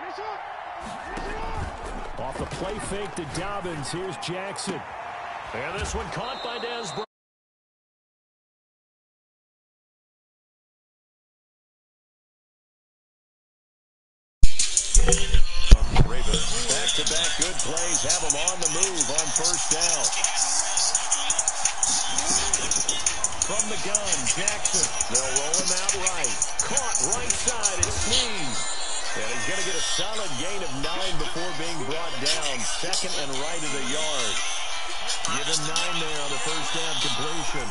Off the play fake to Dobbins. Here's Jackson. And this one caught by Dez Bryant. Ravens. Back-to-back good plays. Have them on the move on first down. From the gun, Jackson. They'll roll him out right. Caught right side. It's Sneed. And he's going to get a solid gain of 9 before being brought down. Second and right of the yard. Give him 9 there on the first down completion.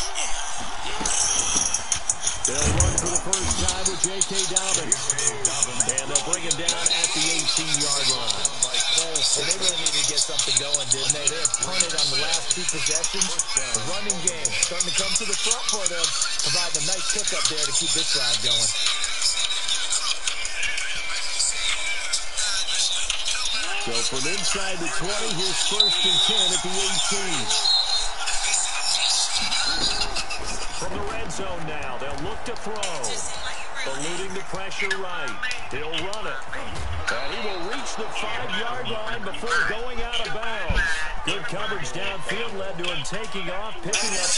They'll run for the first time with J.K. Dobbins. And they'll bring him down at the 18-yard line. Well, they really needed to get something going, didn't they? They have punted on the last 2 possessions. The running game starting to come to the front for them, providing a nice pickup there to keep this drive going. So from inside the 20, here's first and 10 at the 18. From the red zone now, they'll look to throw. Eluding the pressure right. He'll run it. And he will reach the 5-yard line before going out of bounds. Good coverage downfield led to him taking off, picking up.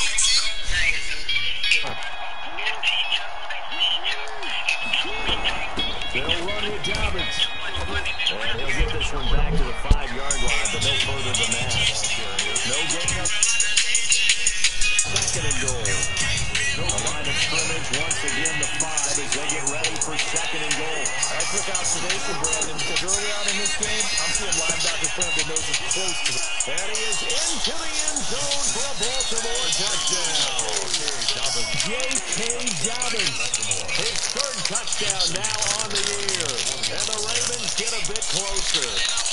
They'll run with Dobbins. And he'll get this one back to the 5-yard line, but no further than that. No gain up. Second and goal. The line of scrimmage once again the 5 as they get ready for second and goal. That's a quick observation, Brandon, because early on in this game, I'm seeing linebackers putting their noses close to it. And he is into the end zone for a Baltimore touchdown. J.K. Dobbins. His third touchdown now on the year. And the Ravens get a bit closer.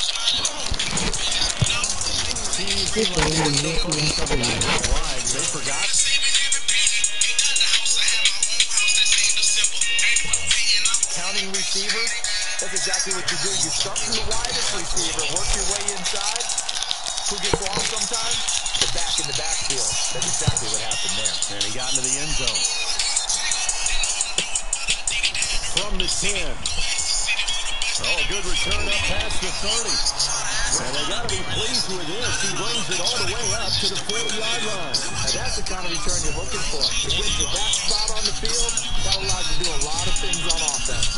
They forgot. Counting receivers, that's exactly what you do. You start from the widest receiver, work your way inside. Who gets long sometimes? The back in the backfield. That's exactly what happened there. And he got into the end zone. From the 10. Oh, a good return up past the 30. And they got to be pleased with this. He brings it all the way up to the 40-yard line. And that's the kind of return you're looking for. It gets you that spot on the field. That allows you to do a lot of things on offense.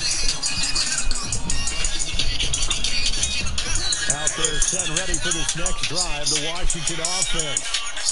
Out there set ready for this next drive, the Washington offense.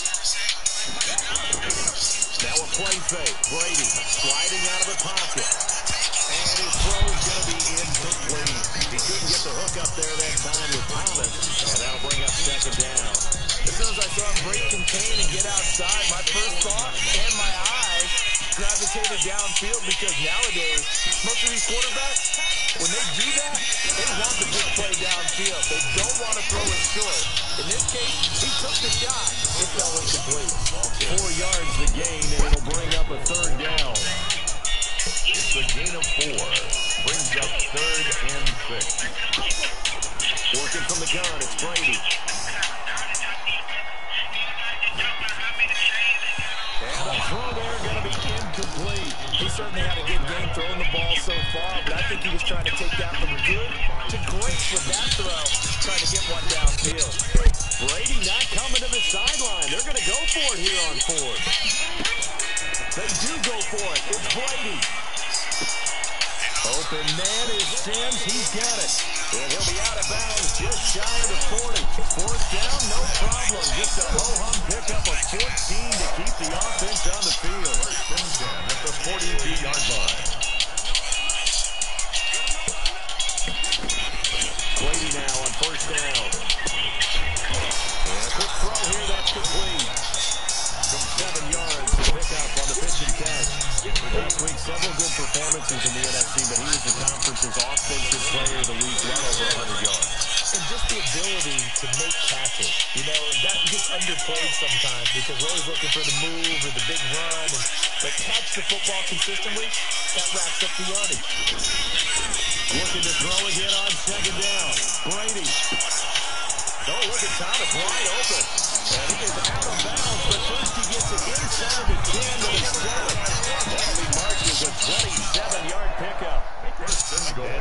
Now a play fake. Brady sliding out of the pocket. And his throw is going to be incomplete. He couldn't get the hook up there that time with Thomas. And that'll bring up second down. As soon as I saw him break contain and get outside, my first thought and my eyes gravitated downfield, because nowadays, most of these quarterbacks, when they do that, they want the big play downfield. They don't want to throw it short. In this case, he took the shot. It fell incomplete. 4 yards the gain, and it'll bring up a third down. It's a gain of 4. Brings up third and 6. Working from the gun, it's Brady. And the throw there going to be incomplete. He certainly had a good game throwing the ball so far, but I think he was trying to take that from good to great with that throw, trying to get one downfield. Brady not coming to the sideline. They're going to go for it here on 4th. They do go for it. It's Brady. Open man is Sims. He's got it. And he'll be out of bounds just shy of the 40. 4th down, no problem. Just a ho-hum pickup of 14 to keep the offense on the field. At the 42-yard line. Brady now on first down. And a quick throw here, that's complete. From 7 yards, the pickup on the pitch and catch. Last week, several good performances in the NFC, but he was the conference's offensive player of the week, well over 100 yards. And just the ability to make catches. You know, that gets underplayed sometimes because we're always looking for the move or the big run. But catch the football consistently, that racks up the yardage. Looking to throw again on second down. Brady. Oh, look at Thomas wide open. And he is out of bounds, but first he gets it inside the 10 to the 7. That'll be marked as a 27-yard pickup. And now with that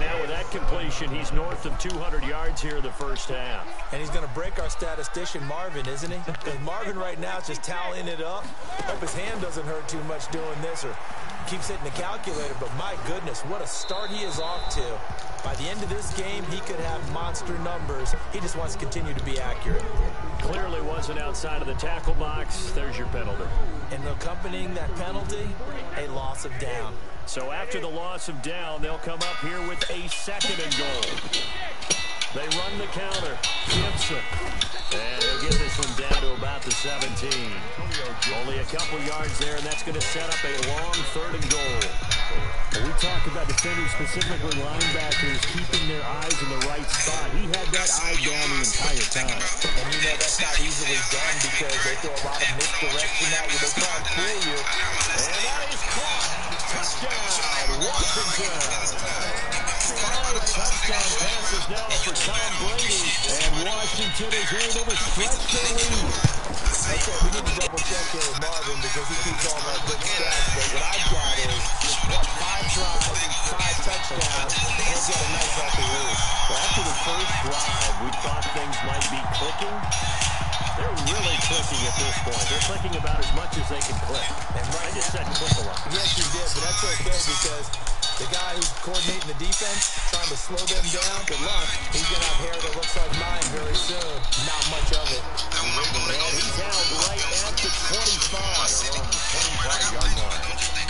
that completion. He's north of 200 yards here in the first half. And he's going to break our statistician Marvin, isn't he? Because Marvin right now is just tallying it up. Hope his hand doesn't hurt too much doing this or keeps hitting the calculator. But my goodness, what a start he is off to. By the end of this game, he could have monster numbers. He just wants to continue to be accurate. Clearly wasn't outside of the tackle box. There's your penalty. And accompanying that penalty, a loss of down. So after the loss of down, they'll come up here with a second and goal. They run the counter. Gibson. And he'll get this one down to about the 17. Only a couple yards there, and that's going to set up a long third and goal. When we talk about defenders, specifically linebackers, keeping their eyes in the right spot. He had that eye down the entire time. And you know that's not easily done because they throw a lot of misdirection at you. They try and fool you. And that is caught. Touchdown, Washington. 5 touchdown passes now for Tom Brady. And Washington is able to stretch their lead. Okay, we need to double check here with Marvin because he keeps all our good stats. But what I've got is 5 drives, 5 touchdowns, and he's got a nice healthy lead. Well, after the first drive, we thought things might be clicking. They're really clicking at this point. They're clicking about as much as they can click. And I just said click a lot. Yes, you did, but that's okay because the guy who's coordinating the defense, trying to slow them down, good luck. He's going to have hair that looks like mine very soon. Not much of it. And he's held right at the 25. On the 25-yard line.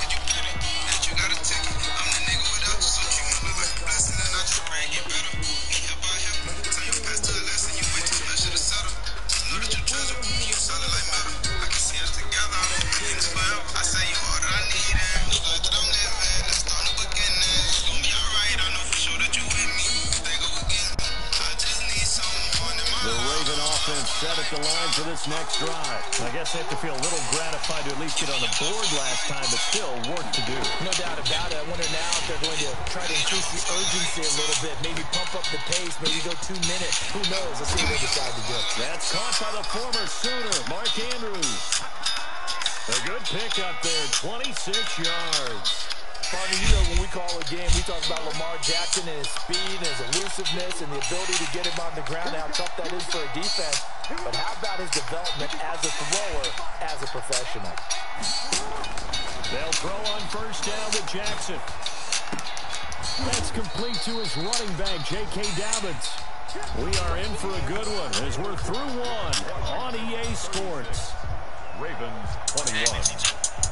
Set at the line for this next drive. I guess they have to feel a little gratified to at least get on the board last time, but still work to do. No doubt about it. I wonder now if they're going to try to increase the urgency a little bit, maybe pump up the pace, maybe go 2 minutes. Who knows? Let's see what they decide to do. That's caught by the former Sooner, Mark Andrews. A good pickup there, 26 yards. Barney, you know when we call a game, we talk about Lamar Jackson and his speed and his elusiveness and the ability to get him on the ground, how tough that is for a defense. But how about his development as a thrower, as a professional? They'll throw on first down to Jackson. That's complete to his running back, J.K. Dobbins. We are in for a good one as we're through one on EA Sports. Ravens 21.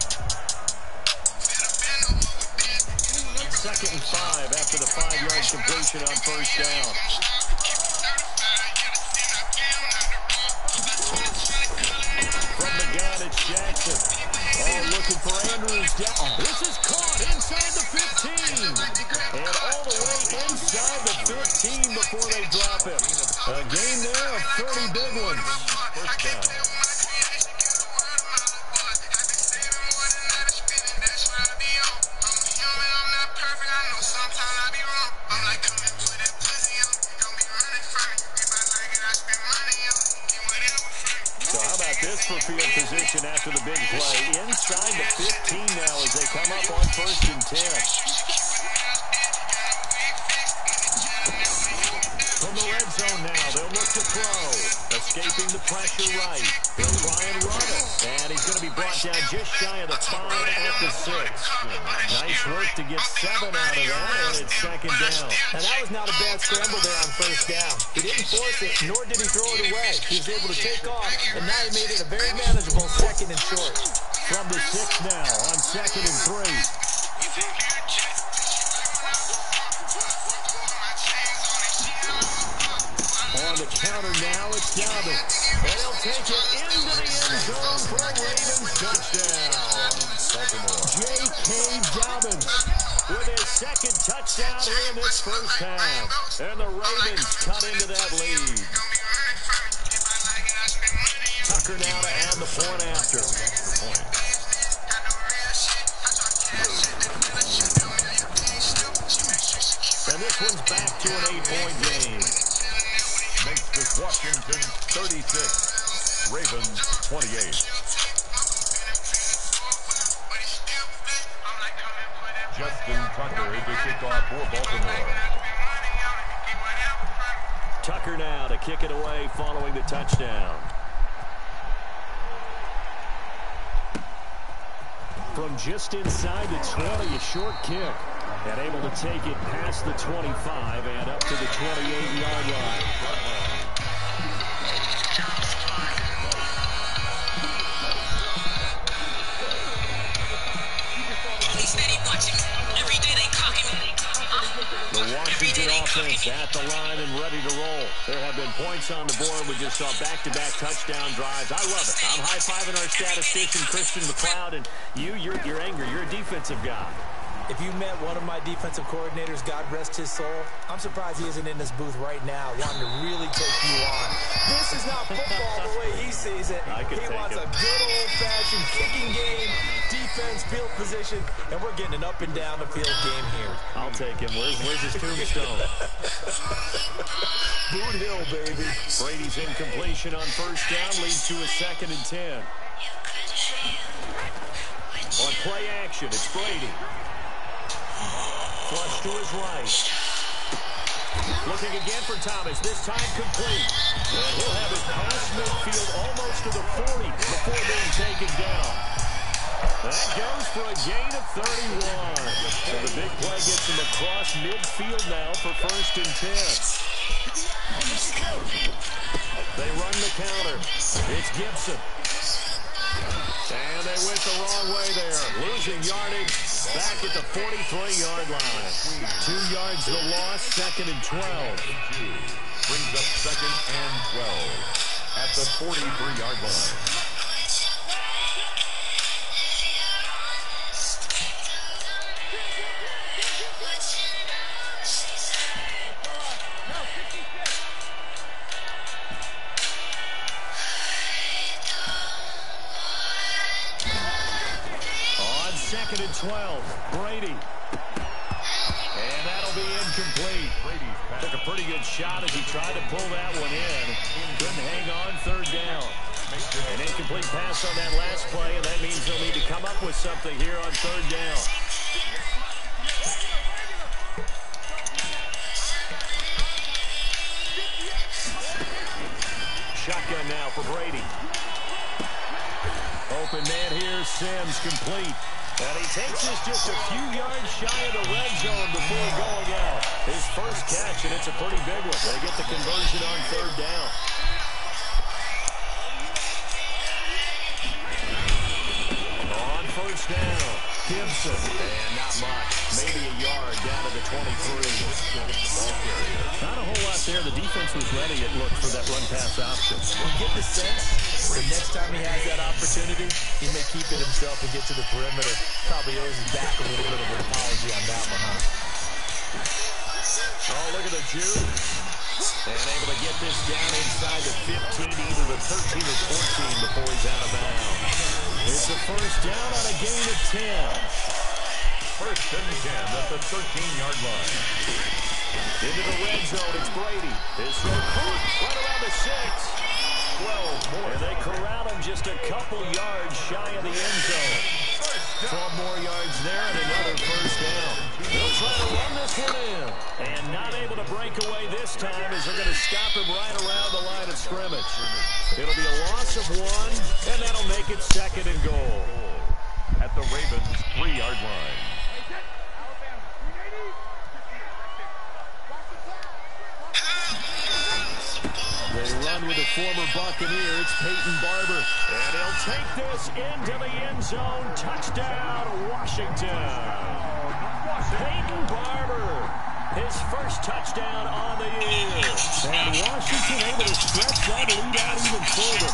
Second and 5 after the 5-yard completion on first down. From the gun, it's Jackson. Oh, looking for Andrews down. This is caught inside the 15. And all the way inside the 15 before they drop it. A gain there of 30 big ones. First down. For field position after the big play. Inside the 15 now as they come up on first and 10. From the red zone now, they'll look to throw. Escaping the pressure right. They'll try and run it. And he's going to be brought down just shy of the 5 at the 6. Nice work to get 7 out of that, and it's second down. And that was not a bad scramble there on first down. He didn't force it, nor did he throw it away. He was able to take off, and now he made it a very manageable second and short. From the 6 now on second and 3. On the counter now, it's Dobbins. And he'll take it into the end zone for a Ravens touchdown. J.K. Dobbins with his second touchdown here in this first half. And the Ravens cut into that lead. Tucker now to add the point after. And this one's back to an 8-point game. Makes this Washington 36, Ravens 28. Justin Tucker to kick off for Baltimore. Tucker now to kick it away following the touchdown. From just inside the 20, a short kick. And able to take it past the 25 and up to the 28-yard line. The Washington offense at the line and ready to roll. There have been points on the board. We just saw back-to-back touchdown drives. I love it. I'm high-fiving our statistician, Christian McLeod, and you're angry. You're a defensive guy. If you met one of my defensive coordinators, God rest his soul, I'm surprised he isn't in this booth right now wanting to really take you on. This is not football the way he sees it. He wants a good old-fashioned kicking game, defense, field position, and we're getting an up-and-down-the-field game here. I'll take him. Where's his tombstone? Boot Hill, baby. Brady's incompletion on first down leads to a 2nd and 10. On play action, it's Brady. Flush to his right. Looking again for Thomas, this time complete. And he'll have it past midfield almost to the 40 before being taken down. That goes for a gain of 31. So the big play gets him across midfield now for 1st and 10. They run the counter. It's Gibson. And they went the wrong way there. Losing yardage back at the 43-yard line. 2 yards the loss, 2nd and 12. Brings up 2nd and 12 at the 43-yard line. On 2nd and 12, Brady. And that'll be incomplete. Took a pretty good shot as he tried to pull that one in. Couldn't hang on 3rd down. An incomplete pass on that last play, and that means they'll need to come up with something here on 3rd down. Shotgun now for Brady. Open man here, Sims complete. And he takes this just a few yards shy of the red zone before going out. His first catch, and it's a pretty big one. They get the conversion on 3rd down. On 1st down, Gibson. And not much. Maybe a yard down to the 23. Not a whole lot there. The defense was ready, it looked, for that run-pass option. You get the sense the next time he has that opportunity, he may keep it himself and get to the perimeter. Probably owes his back a little bit of an apology on that one, huh? Oh, look at the Jew. And able to get this down inside the 15, either the 13 or 14 before he's out of bounds. It's a 1st down on a gain of 10. 1st and 10 at the 13-yard line. Into the red zone, it's Brady. His throw caught right around the 6. 12 more. And they corral him just a couple yards shy of the end zone. 12 more yards there and another 1st down. They'll try to run this one in. And not able to break away this time as they're going to stop him right around the line of scrimmage. It'll be a loss of 1, and that'll make it 2nd and goal. At the Ravens' 3-yard line. They run with a former Buccaneer. It's Peyton Barber. And he'll take this into the end zone. Touchdown, Washington. Peyton Barber, his first touchdown on the year. And Washington able to stretch that lead out even further.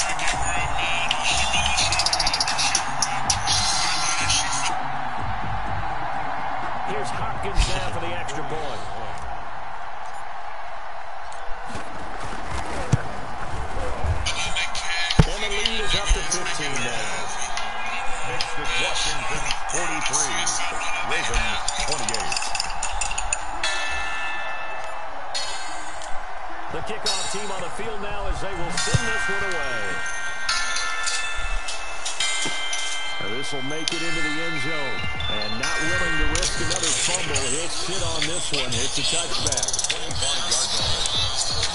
Here's Hopkins now for the extra point. And the lead is up to 15 now. Makes this Washington 43, Ravens 28. The kickoff team on the field now as they will send this one away. This will make it into the end zone. And not willing to risk another fumble, he'll sit on this one. It's a touchback. 25-yard line.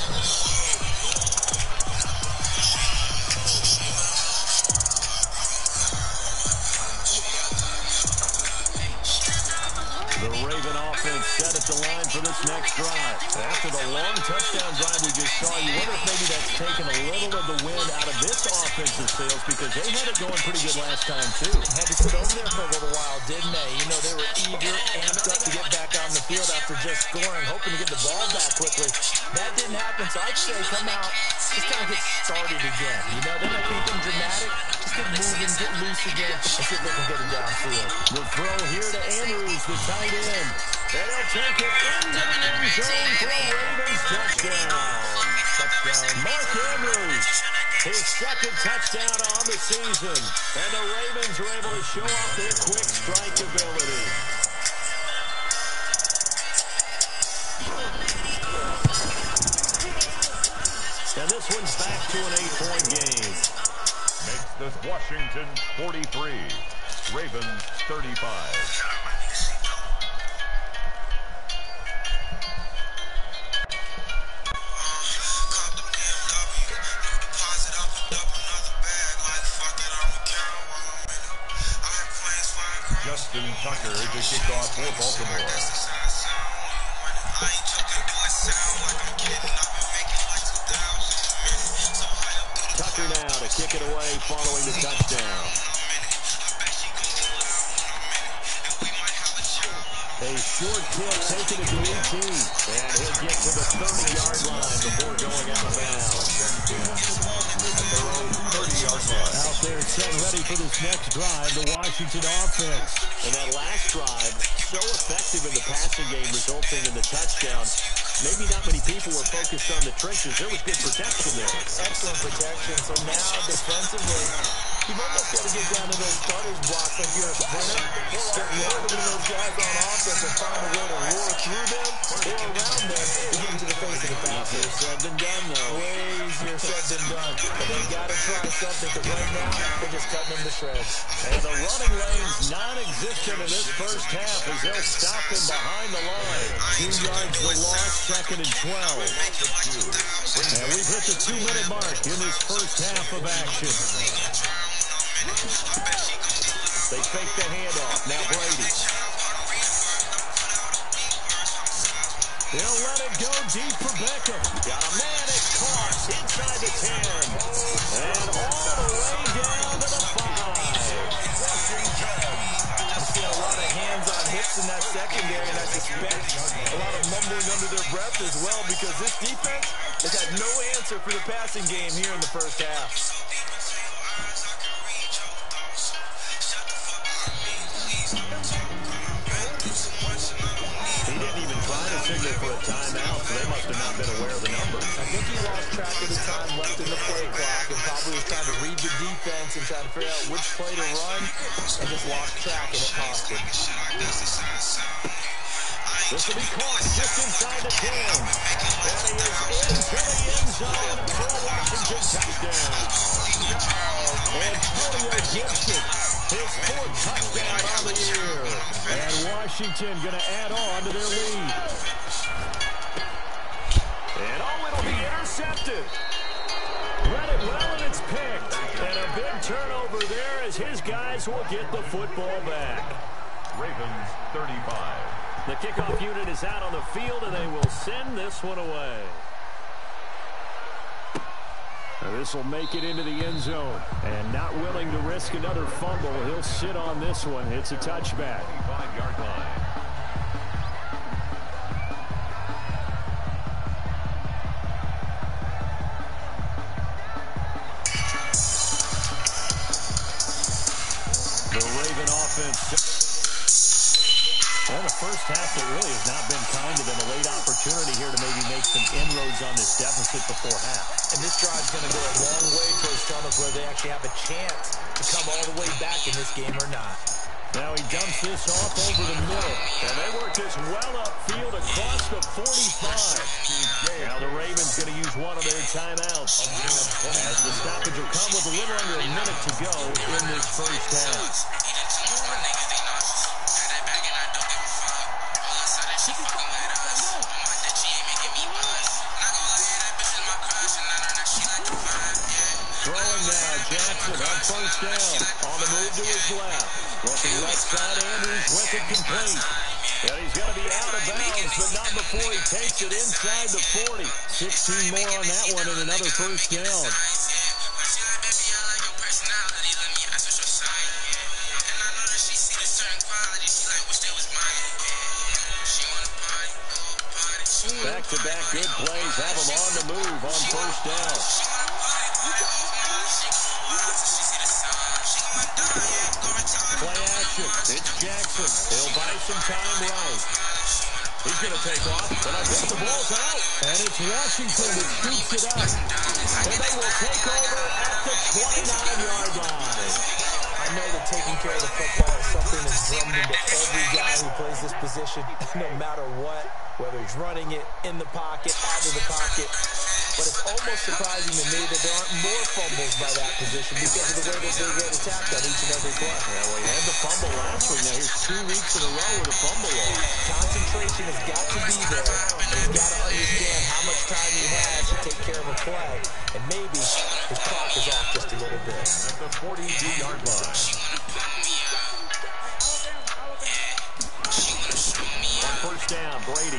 offense set at the line for this next drive. After the long touchdown drive we just saw, you wonder if maybe that's taken a little of the wind out of this offensive sails because they had it going pretty good last time, too. Had to sit over there for a little while, didn't they? You know, they were eager, amped up to get back on the field after just scoring, hoping to get the ball back quickly. That didn't happen, so I'd say come out, just kind of get started again. You know, they're not anything dramatic. Just get moving, get loose again, and see if they can get it downfield. The throw here to Andrews, the tight end. And he'll take it into the end zone for a Ravens touchdown. Mark Andrews, his second touchdown on the season. And the Ravens are able to show off their quick strike ability. And this one's back to an 8-point game. Makes this Washington 43, Ravens 35. Justin Tucker to kick off for Baltimore. Tucker now to kick it away following the touchdown. A short kick taken to the 18. And he'll get to the 30-yard line before going out of bounds. At their own 30-yard line. Out there set ready for this next drive, the Washington offense. And that last drive, so effective in the passing game, resulting in the touchdown. Maybe not many people were focused on the trenches. There was good protection there. Excellent protection. So now defensively, you've almost got to get down to those starters blocks like you're a sprinter. Get lower to those guys on offense and find a way to roar through them or around them to get into the face of the passer. Easier said than done, though. Way easier said than done. But they got to try something because right now they're just cutting them to shreds. And the running lane's non-existent in this first half as they'll stop him behind the line. 2 yards the loss, second and 12. And we've hit the 2-minute mark in this first half of action. They fake the handoff. Now Brady. He'll let it go deep for Beckham. Got a man at caught inside the 10. And all the way down to the 5. I'm seeing a lot of hands on hips in that secondary, and I suspect a lot of mumbling under their breath as well because this defense has had no answer for the passing game here in the first half. He didn't even try to signal for a timeout, so they must have not been aware of the numbers. I think he lost track of the time left in the play clock and probably was trying to read the defense and trying to figure out which play to run and just lost track and it cost him. This will be caught just inside the 10. And he is into the end zone for a Washington touchdown. Antonio Gibson, his 4th touchdown on the year. And Washington going to add on to their lead. And it'll be intercepted. Read it well, and it's picked. And a big turnover there as his guys will get the football back. Ravens 35. The kickoff unit is out on the field, and they will send this one away. This will make it into the end zone. And not willing to risk another fumble, he'll sit on this one. It's a touchback. 5-yard line. The Raven offense. Well, the first half, there really has not been kind to them. A late opportunity here to maybe make some inroads on this deficit before half. And this drive's going to go a long way towards telling us whether they actually have a chance to come all the way back in this game or not. Now he dumps this off over the middle. And they work this well upfield across the 45. Now the Ravens going to use one of their timeouts as the stoppage will come with a little under a minute to go in this first half. Throwing now, Jackson on first down. On the move to his left. Looking left side, Andrews with it complete. And he's going to be out of bounds, but not before he takes it inside the 40. 16 more on that one and another first down. Back-to-back good plays have him on the move on first down. Play action. It's Jackson. He'll buy some time right. He's going to take off, and I think the ball's out. And it's Washington that scoops it up. And they will take over at the 29-yard line. I know that taking care of the football is something that's drummed into every guy who plays this position, no matter what, whether he's running it, in the pocket, out of the pocket. But it's almost surprising to me that there aren't more fumbles by that position because of the way that they get attacked on each and every play. Yeah, well, he had the fumble last week. Now here's 2 weeks in a row with a fumble loss. Concentration has got to be there. He's got to understand how much time he has to take care of a play. And maybe his clock is off just a little bit. At the 42-yard line. On first down, Brady.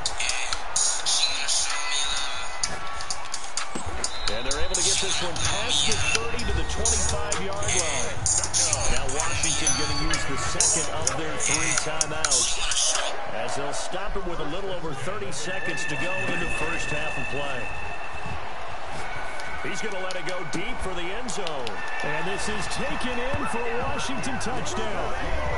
And they're able to get this one past the 30 to the 25-yard line. Now Washington going to use the second of their 3 timeouts as they'll stop it with a little over 30 seconds to go into first half of play. He's going to let it go deep for the end zone. And this is taken in for a Washington touchdown.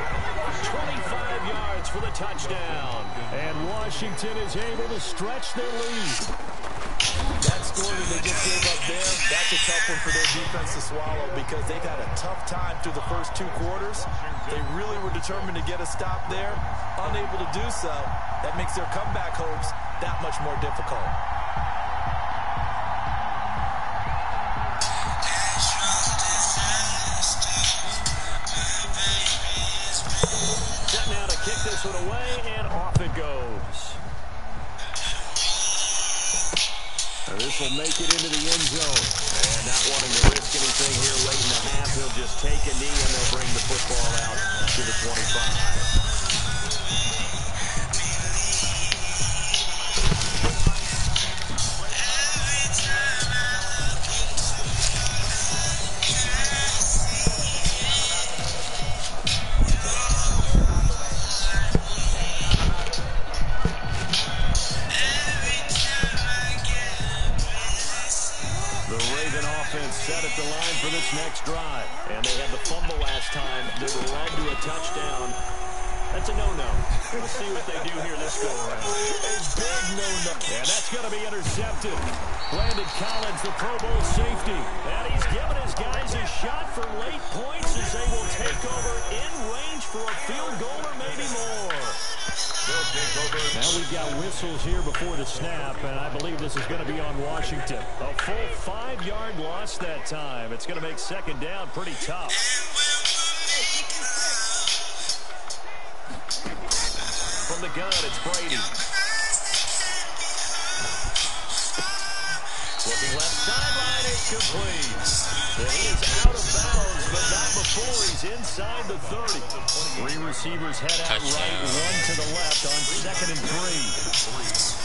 25 yards for the touchdown. And Washington is able to stretch their lead. That score that they just gave up there, that's a tough one for their defense to swallow because they've had a tough time through the first 2 quarters. They really were determined to get a stop there, unable to do so. That makes their comeback hopes that much more difficult. Set now to kick this one away, and off it goes. This will make it into the end zone. And not wanting to risk anything here late in the half, he'll just take a knee and they'll bring the football out to the 25. Set at the line for this next drive. And they had the fumble last time that led to a touchdown. That's a no-no. We'll see what they do here this go-around. A big no-no. And that's going to be intercepted. Brandon Collins, the Pro Bowl safety. And he's giving his guys a shot for late points as they will take over in range for a field goal or maybe more. Now we've got whistles here before the snap, and I believe this is going to be on Washington. A full 5-yard loss that time. It's going to make second down pretty tough. From the gun, it's Brady. Looking left sideline, it's complete. And he is out of bounds, but not before he's inside the 30. 3 receivers head out right, 1 to the left on 2nd and 3.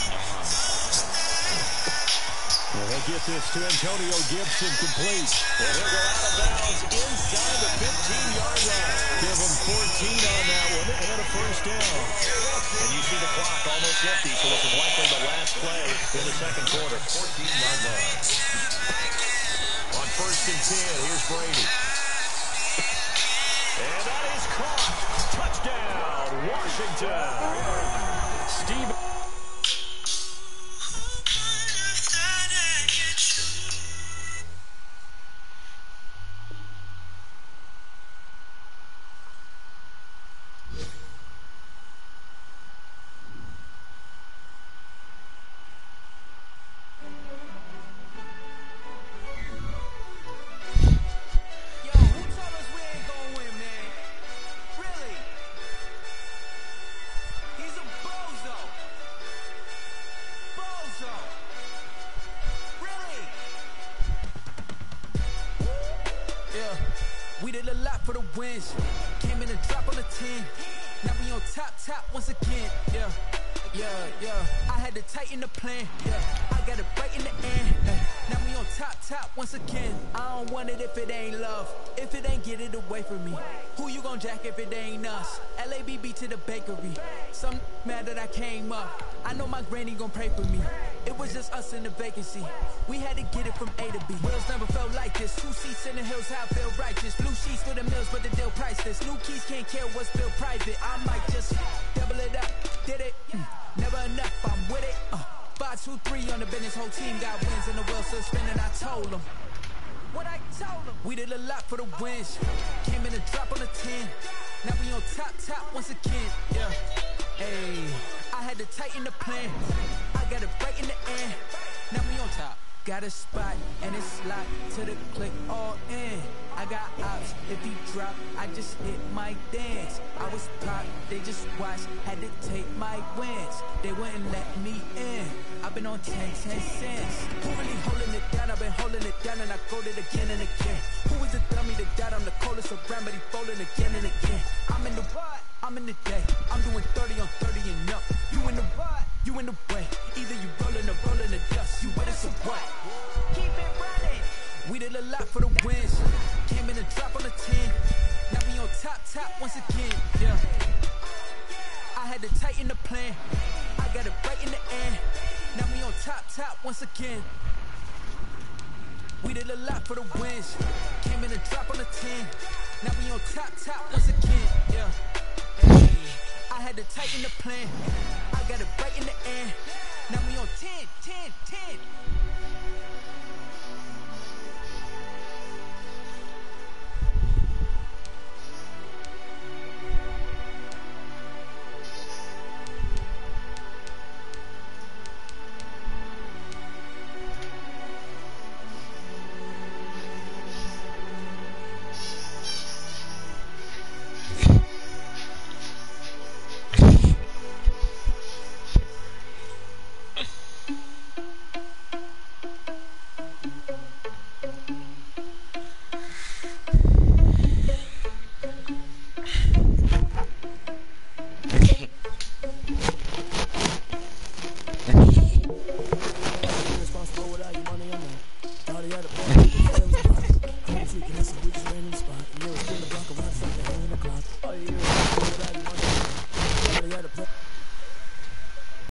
Well, they'll get this to Antonio Gibson complete. And he'll go out of bounds inside the 15-yard line. Give him 14 on that one and a first down. And you see the clock almost empty, so this is likely the last play in the second quarter. 14-yard line. On 1st and 10, here's Brady. And that is caught. Touchdown, Washington. Steve. We did a lot for the wins. Came in and dropped on the 10. Now we on top once again. Yeah. I had to tighten the plan. Yeah. I got it right in the end. Now we on top once again. I don't want it if it ain't love. If it ain't, get it away from me. Who you gon' jack if it ain't us? LABB to the bakery. Some mad that I came up. I know my granny gon' pray for me. It was just us in the vacancy. We had to get it from A to B. Wheels never felt like this. 2 seats in the hills, how I feel righteous. Blue sheets for the mills, but the deal priceless. New keys can't care what's built private. I might just double it up. Did it? Never enough, I'm with it. 5, 2, 3 on the business. Whole team got wins and the wheels still spinning. I told them what I told them. We did a lot for the wins. Came in a drop on the 10. Now we on top once again. Yeah. Hey, I had to tighten the plan. I got it right in the end. Now we on top. Got a spot and it's locked to the click all in. I got ops, if he drop, I just hit my dance. I was pop, they just watched, had to take my wins. They wouldn't let me in. I've been on 10 cents. Who really holding it down? I've been holding it down and I go it again and again. Who is the dummy that doubt I'm the coldest around, but he folding again and again. I'm in the what? I'm in the day. I'm doing 30 on 30 and up. You in the what? You in the way. Either you rolling or rolling the dust. You with us or what? Keep it running. We did a lot for the wins. Came in a drop on the 10. Now we on top once again. Yeah. I had to tighten the plan. I got it right in the end. Now we on top once again. We did a lot for the wins. Came in a drop on the 10. Now we on top once again. Yeah. Hey, I had to tighten the plan. I got it right